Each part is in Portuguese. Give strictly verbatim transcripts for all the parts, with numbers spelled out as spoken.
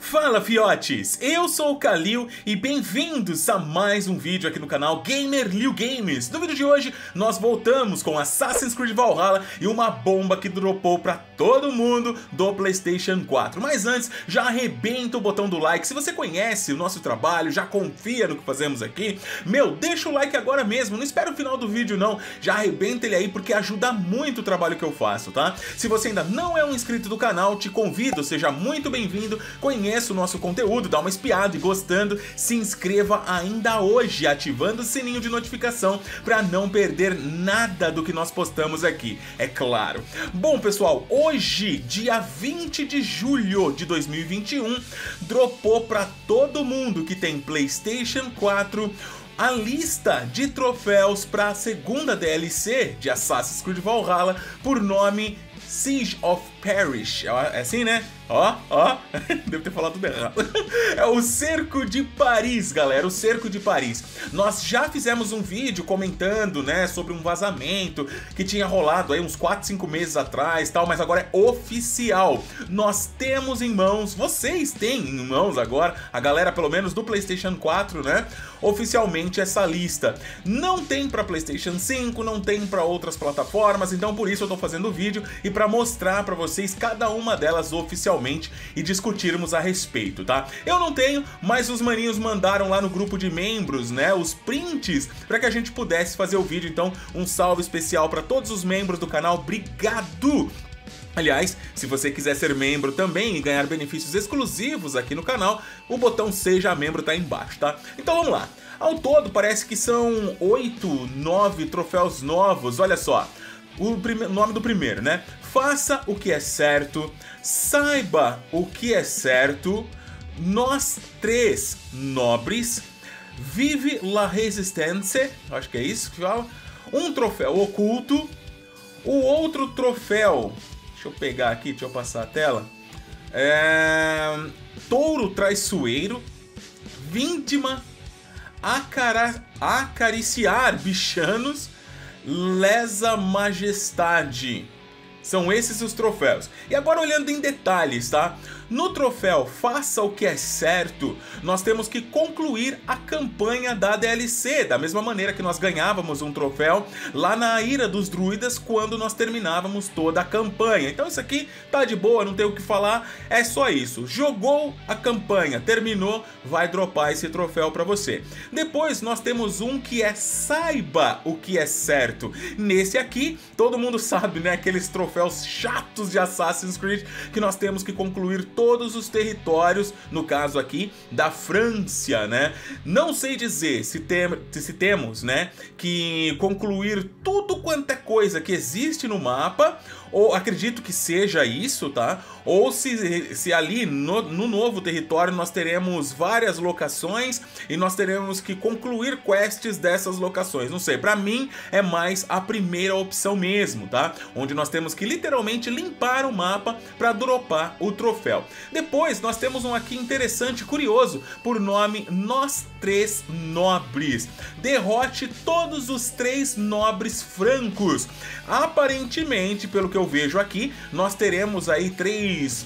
Fala fiotes, eu sou o Kalil e bem-vindos a mais um vídeo aqui no canal GamerLil Games. No vídeo de hoje nós voltamos com Assassin's Creed Valhalla e uma bomba que dropou pra todo mundo do PlayStation quatro. Mas antes, já arrebenta o botão do like. Se você conhece o nosso trabalho, já confia no que fazemos aqui, meu, deixa o like agora mesmo, não espera o final do vídeo não, já arrebenta ele aí porque ajuda muito o trabalho que eu faço, tá? Se você ainda não é um inscrito do canal, te convido, seja muito bem-vindo, conheça o nosso conteúdo, dá uma espiada e gostando, se inscreva ainda hoje, ativando o sininho de notificação para não perder nada do que nós postamos aqui, é claro. Bom pessoal, hoje, dia vinte de julho de dois mil e vinte e um, dropou para todo mundo que tem PlayStation quatro a lista de troféus para a segunda D L C de Assassin's Creed Valhalla por nome Siege of Paris. É assim, né? Ó, ó, devo ter falado tudo errado. É o Cerco de Paris, galera, o Cerco de Paris. Nós já fizemos um vídeo comentando, né, sobre um vazamento que tinha rolado aí uns quatro, cinco meses atrás, tal, mas agora é oficial. Nós temos em mãos, vocês têm em mãos agora, a galera pelo menos do PlayStation quatro, né, oficialmente essa lista. Não tem para PlayStation cinco, não tem para outras plataformas, então por isso eu tô fazendo o vídeo e para mostrar para vocês cada uma delas oficialmente e discutirmos a respeito, tá? Eu não tenho, mas os maninhos mandaram lá no grupo de membros, né, os prints para que a gente pudesse fazer o vídeo, então um salve especial para todos os membros do canal, obrigado! Aliás, se você quiser ser membro também e ganhar benefícios exclusivos aqui no canal, o botão Seja Membro tá aí embaixo, tá? Então vamos lá. Ao todo parece que são oito, nove troféus novos, olha só. O nome do primeiro, né? Faça o que é certo, saiba o que é certo, nós três nobres, vive la resistência, acho que é isso que fala, um troféu oculto, o outro troféu, deixa eu pegar aqui, deixa eu passar a tela, é... touro traiçoeiro, vítima, acara... acariciar bichanos, lesa majestade. São esses os troféus. E agora olhando em detalhes, tá? No troféu Faça o que é certo, nós temos que concluir a campanha da D L C, da mesma maneira que nós ganhávamos um troféu lá na Ira dos Druidas quando nós terminávamos toda a campanha. Então isso aqui tá de boa, não tem o que falar, é só isso. Jogou a campanha, terminou, vai dropar esse troféu pra você. Depois nós temos um que é Saiba o que é certo. Nesse aqui, todo mundo sabe, né, aqueles troféus chatos de Assassin's Creed que nós temos que concluir todos os territórios, no caso aqui, da França, né? Não sei dizer se, tem, se temos, né, que concluir tudo quanto é coisa que existe no mapa, ou acredito que seja isso, tá? Ou se, se ali no, no novo território nós teremos várias locações e nós teremos que concluir quests dessas locações. Não sei, pra mim é mais a primeira opção mesmo, tá? Onde nós temos que literalmente limpar o mapa para dropar o troféu. Depois nós temos um aqui interessante, curioso, por nome Nós Três Nobres. Derrote todos os três nobres francos. Aparentemente, pelo que eu vejo aqui, nós teremos aí três...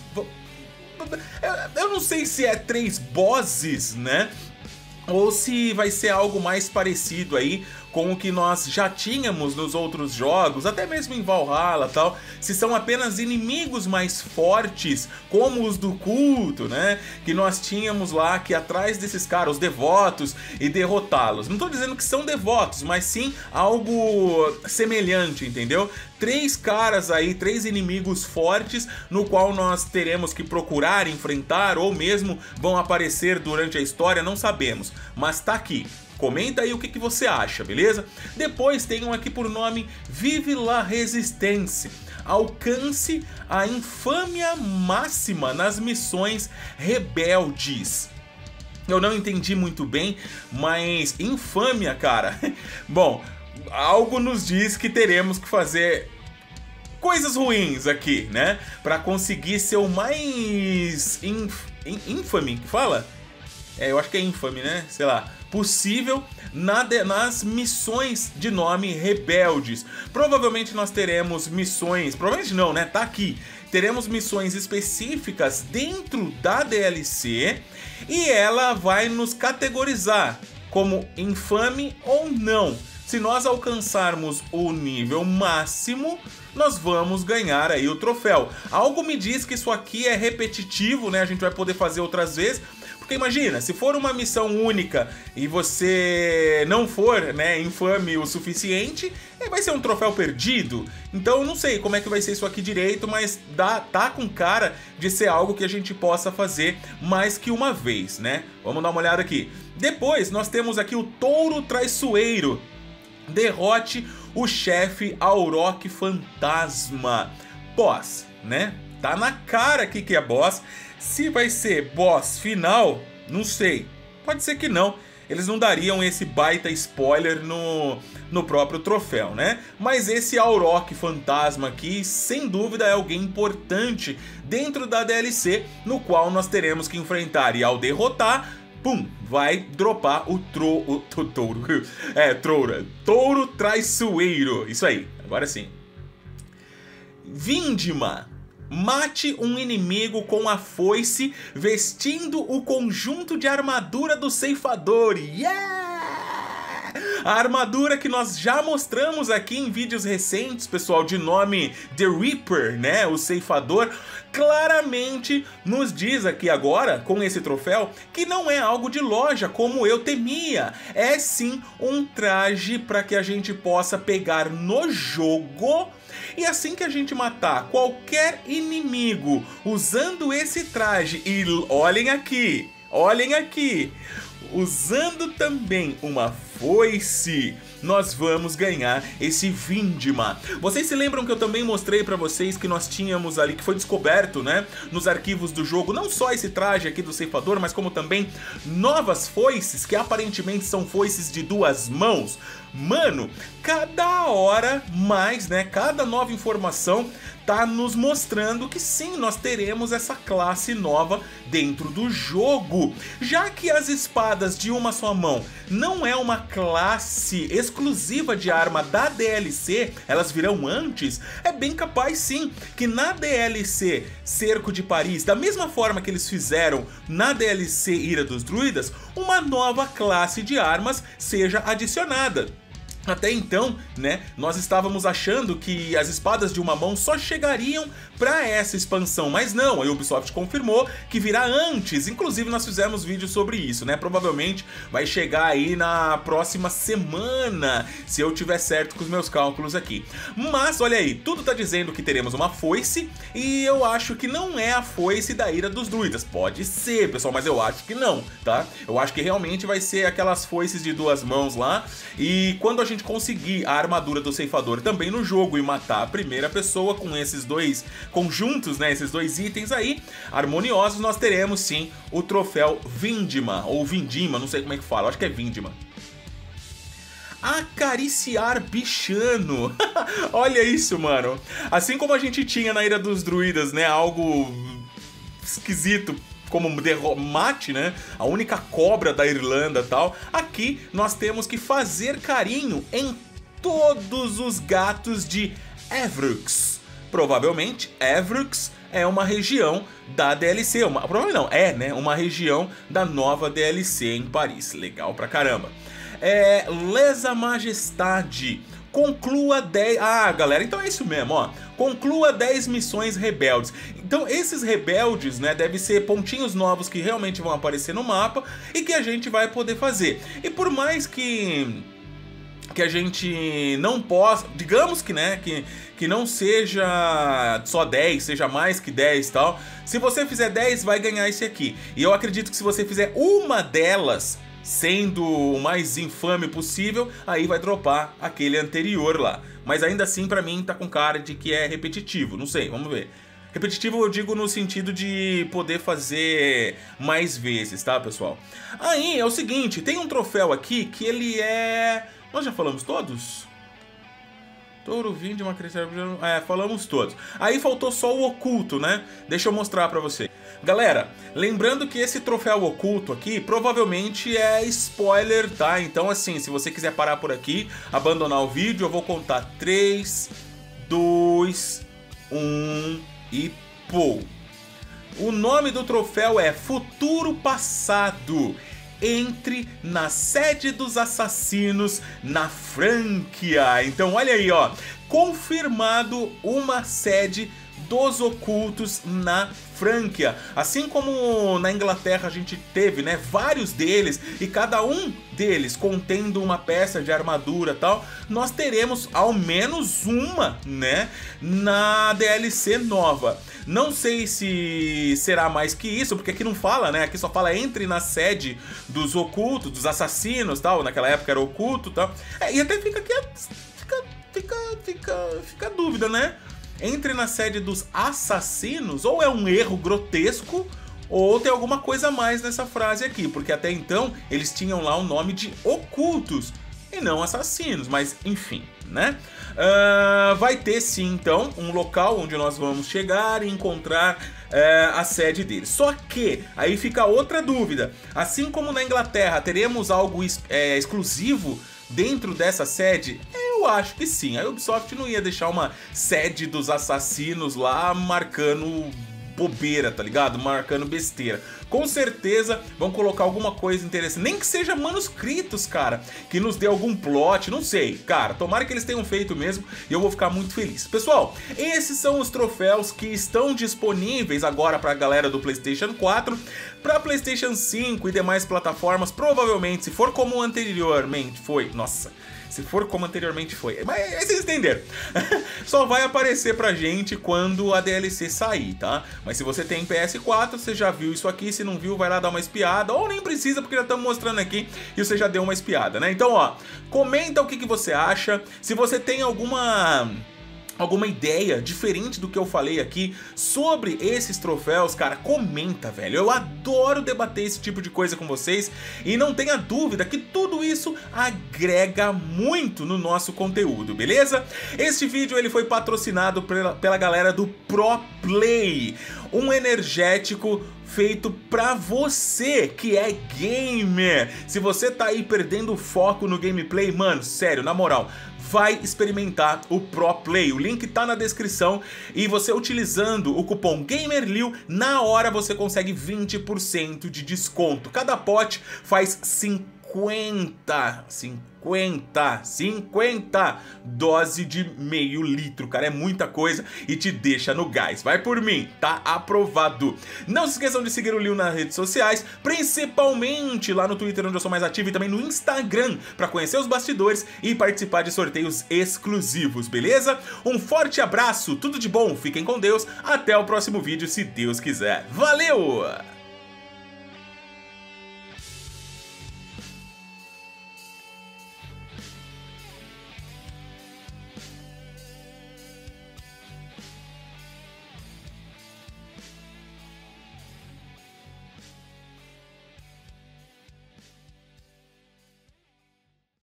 eu não sei se é três bosses, né? Ou se vai ser algo mais parecido aí com o que nós já tínhamos nos outros jogos, até mesmo em Valhalla e tal, se são apenas inimigos mais fortes, como os do culto, né, que nós tínhamos lá, que atrás desses caras, os devotos, e derrotá-los. Não tô dizendo que são devotos, mas sim algo semelhante, entendeu? Três caras aí, três inimigos fortes, no qual nós teremos que procurar, enfrentar, ou mesmo vão aparecer durante a história, não sabemos, mas tá aqui. Comenta aí o que, que você acha, beleza? Depois tem um aqui por nome Vive la Resistência. Alcance a infâmia máxima nas missões rebeldes. Eu não entendi muito bem, mas infâmia, cara. Bom, algo nos diz que teremos que fazer coisas ruins aqui, né? Pra conseguir ser o mais inf... ínfame, que fala? É, eu acho que é infame, né? Sei lá. possível na de, nas missões de nome Rebeldes. Provavelmente nós teremos missões, provavelmente não, né? Tá aqui. Teremos missões específicas dentro da D L C e ela vai nos categorizar como infame ou não. Se nós alcançarmos o nível máximo, nós vamos ganhar aí o troféu. Algo me diz que isso aqui é repetitivo, né? A gente vai poder fazer outras vezes. Porque imagina, se for uma missão única e você não for, né, infame o suficiente, vai ser um troféu perdido. Então eu não sei como é que vai ser isso aqui direito, mas dá, tá com cara de ser algo que a gente possa fazer mais que uma vez, né? Vamos dar uma olhada aqui. Depois nós temos aqui o Touro Traiçoeiro. Derrote o chefe Auroch Fantasma. Boss, né? Tá na cara aqui que é boss. Se vai ser boss final, não sei. Pode ser que não. Eles não dariam esse baita spoiler no, no próprio troféu, né? Mas esse Auroch Fantasma aqui, sem dúvida, é alguém importante dentro da D L C, no qual nós teremos que enfrentar. E ao derrotar, pum, vai dropar o, tro, o, o touro. É, troura. Touro Traiçoeiro. Isso aí, agora sim. Vindima. Mate um inimigo com a foice, vestindo o conjunto de armadura do ceifador. Yeah! A armadura que nós já mostramos aqui em vídeos recentes, pessoal, de nome The Reaper, né? O ceifador, claramente nos diz aqui agora, com esse troféu, que não é algo de loja, como eu temia. É sim um traje para que a gente possa pegar no jogo. E assim que a gente matar qualquer inimigo usando esse traje, e olhem aqui, olhem aqui, usando também uma foice, nós vamos ganhar esse Vindima. Vocês se lembram que eu também mostrei pra vocês que nós tínhamos ali, que foi descoberto, né, nos arquivos do jogo, não só esse traje aqui do ceifador, mas como também novas foices, que aparentemente são foices de duas mãos. Mano, cada hora mais, né, cada nova informação tá nos mostrando que sim, nós teremos essa classe nova dentro do jogo. Já que as espadas de uma só mão não é uma classe exclusiva de arma da D L C, elas virão antes, é bem capaz sim que na D L C Cerco de Paris, da mesma forma que eles fizeram na D L C Ira dos Druidas, uma nova classe de armas seja adicionada. Até então, né, nós estávamos achando que as espadas de uma mão só chegariam para essa expansão, mas não, a Ubisoft confirmou que virá antes, inclusive nós fizemos vídeo sobre isso, né, provavelmente vai chegar aí na próxima semana, se eu tiver certo com os meus cálculos aqui. Mas olha aí, tudo tá dizendo que teremos uma foice, e eu acho que não é a foice da Ira dos Druidas, pode ser, pessoal, mas eu acho que não, tá? Eu acho que realmente vai ser aquelas foices de duas mãos lá, e quando a gente conseguir a armadura do ceifador também no jogo e matar a primeira pessoa com esses dois conjuntos, né, esses dois itens aí harmoniosos, nós teremos sim o troféu Vindima, ou Vindima, não sei como é que fala, acho que é Vindima. Acariciar bichano. Olha isso, mano. Assim como a gente tinha na Ira dos Druidas, né, algo esquisito como mate, né? A única cobra da Irlanda e tal. Aqui nós temos que fazer carinho em todos os gatos de Evrux. Provavelmente Evrux é uma região da D L C, uma, provavelmente não, é, né? Uma região da nova D L C em Paris. Legal pra caramba. É, Lesa Majestade. Conclua dez... Ah, galera, então é isso mesmo, ó. Conclua dez missões rebeldes. Então esses rebeldes, né, devem ser pontinhos novos que realmente vão aparecer no mapa e que a gente vai poder fazer. E por mais que... que a gente não possa... Digamos que, né, que, que não seja só dez, seja mais que dez e tal. Se você fizer dez, vai ganhar esse aqui. E eu acredito que se você fizer uma delas, sendo o mais infame possível, aí vai dropar aquele anterior lá. Mas ainda assim, pra mim, tá com cara de que é repetitivo. Não sei, vamos ver. Repetitivo eu digo no sentido de poder fazer mais vezes, tá, pessoal? Aí, é o seguinte, tem um troféu aqui que ele é... Nós já falamos todos? Touro, Vindima, Crescer... É, falamos todos. Aí faltou só o oculto, né? Deixa eu mostrar pra você. Galera, lembrando que esse troféu oculto aqui provavelmente é spoiler, tá? Então assim, se você quiser parar por aqui, abandonar o vídeo, eu vou contar três, dois, um e pô! O nome do troféu é Futuro Passado. Entre na sede dos assassinos na Franquia. Então olha aí, ó, confirmado uma sede dos ocultos na Franquia. Assim como na Inglaterra a gente teve, né, vários deles, e cada um deles contendo uma peça de armadura e tal, nós teremos ao menos uma, né, na D L C nova. Não sei se será mais que isso, porque aqui não fala, né, aqui só fala entre na sede dos ocultos, dos assassinos, tal, naquela época era oculto, tal. É, e até fica aqui, fica, fica, fica, fica a dúvida, né? Entre na sede dos assassinos, ou é um erro grotesco, ou tem alguma coisa a mais nessa frase aqui, porque até então eles tinham lá o nome de ocultos e não assassinos, mas enfim, né? Uh, vai ter sim então um local onde nós vamos chegar e encontrar uh, a sede deles. Só que aí fica outra dúvida, assim como na Inglaterra teremos algo ex é, exclusivo dentro dessa sede? Eu acho que sim, a Ubisoft não ia deixar uma sede dos assassinos lá marcando bobeira, tá ligado? Marcando besteira. Com certeza vão colocar alguma coisa interessante, nem que seja manuscritos, cara, que nos dê algum plot, não sei. Cara, tomara que eles tenham feito mesmo e eu vou ficar muito feliz. Pessoal, esses são os troféus que estão disponíveis agora pra galera do PlayStation quatro. Pra PlayStation cinco e demais plataformas, provavelmente, se for como anteriormente foi... Nossa... Se for como anteriormente foi, mas vocês entenderam. Só vai aparecer pra gente quando a D L C sair, tá? Mas se você tem P S quatro, você já viu isso aqui. Se não viu, vai lá dar uma espiada. Ou nem precisa, porque já estamos mostrando aqui e você já deu uma espiada, né? Então, ó, comenta o que, que você acha. Se você tem alguma... alguma ideia diferente do que eu falei aqui sobre esses troféus, cara, comenta, velho. Eu adoro debater esse tipo de coisa com vocês e não tenha dúvida que tudo isso agrega muito no nosso conteúdo, beleza? Este vídeo ele foi patrocinado pela, pela galera do Pro Play, um energético feito pra você que é gamer. Se você tá aí perdendo o foco no gameplay, mano, sério, na moral, vai experimentar o Pro Play. O link tá na descrição e você utilizando o cupom GAMERLIU, na hora você consegue vinte por cento de desconto. Cada pote faz cinquenta, cinquenta, cinquenta dose de meio litro, cara, é muita coisa e te deixa no gás. Vai por mim, tá aprovado. Não se esqueçam de seguir o Liu nas redes sociais, principalmente lá no Twitter, onde eu sou mais ativo, e também no Instagram, pra conhecer os bastidores e participar de sorteios exclusivos, beleza? Um forte abraço, tudo de bom, fiquem com Deus, até o próximo vídeo, se Deus quiser. Valeu!